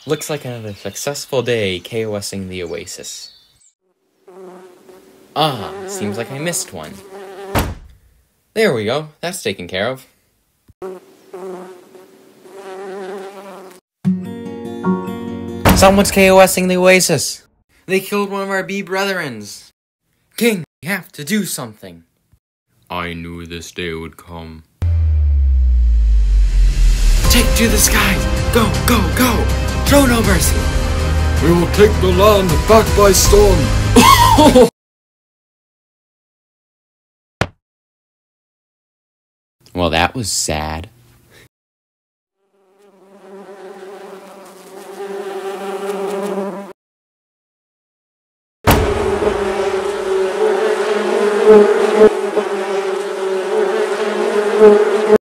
Looks like another successful day KOSing the Oasis. Ah, seems like I missed one. There we go, that's taken care of. Someone's KOSing the Oasis! They killed one of our bee brethrens! King, you have to do something! I knew this day would come. Take to the skies! Go, go, go! Show no mercy! We will take the land back by storm! Well, that was sad.